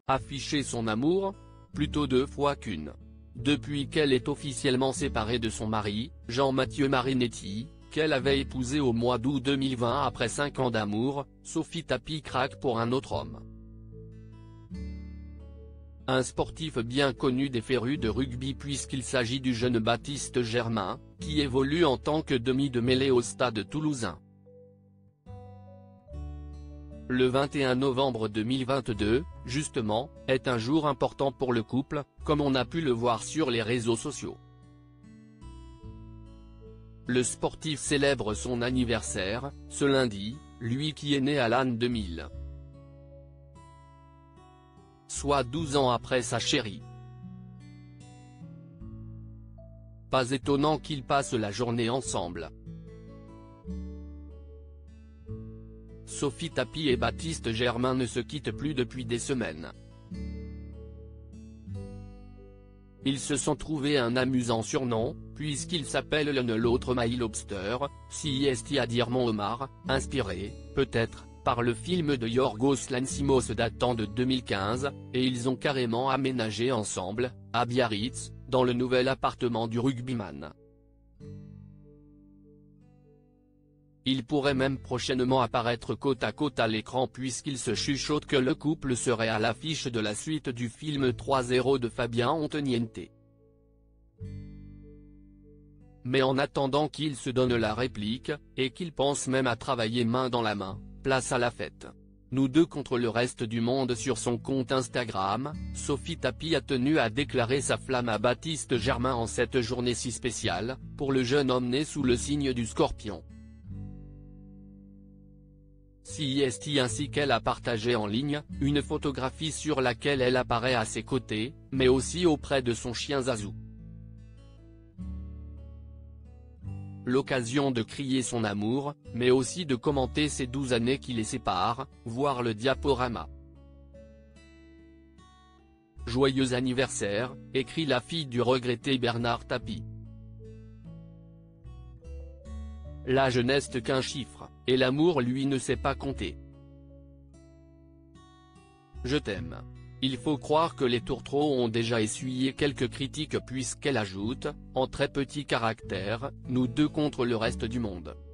Afficher son amour? Plutôt deux fois qu'une. Depuis qu'elle est officiellement séparée de son mari, Jean-Mathieu Marinetti, qu'elle avait épousé au mois d'août 2020 après 5 ans d'amour, Sophie Tapie craque pour un autre homme. Un sportif bien connu des férus de rugby puisqu'il s'agit du jeune Baptiste Germain, qui évolue en tant que demi de mêlée au Stade toulousain. Le 21 novembre 2022, justement, est un jour important pour le couple, comme on a pu le voir sur les réseaux sociaux. Le sportif célèbre son anniversaire, ce lundi, lui qui est né à l'an 2000. Soit 12 ans après sa chérie. Pas étonnant qu'ils passent la journée ensemble. Sophie Tapie et Baptiste Germain ne se quittent plus depuis des semaines. Ils se sont trouvés un amusant surnom, puisqu'ils s'appellent l'un l'autre My Lobster, c'est-à-dire homard, inspiré, peut-être, par le film de Yorgos Lanthimos datant de 2015, et ils ont carrément aménagé ensemble, à Biarritz, dans le nouvel appartement du rugbyman. Ils pourraient même prochainement apparaître côte à côte à l'écran puisqu'il se chuchote que le couple serait à l'affiche de la suite du film 3-0 de Fabien Antoniente. Mais en attendant qu'ils se donnent la réplique, et qu'ils pensent même à travailler main dans la main, place à la fête. Nous deux contre le reste du monde. Sur son compte Instagram, Sophie Tapie a tenu à déclarer sa flamme à Baptiste Germain en cette journée si spéciale, pour le jeune homme né sous le signe du Scorpion. Ainsi qu'elle a partagé en ligne, une photographie sur laquelle elle apparaît à ses côtés, mais aussi auprès de son chien Zazu. L'occasion de crier son amour, mais aussi de commenter ces 12 années qui les séparent, voir le diaporama. Joyeux anniversaire, écrit la fille du regretté Bernard Tapie. L'âge n'est qu'un chiffre, et l'amour lui ne sait pas compter. Je t'aime. Il faut croire que les tourtereaux ont déjà essuyé quelques critiques puisqu'elle ajoute, en très petits caractères, nous deux contre le reste du monde.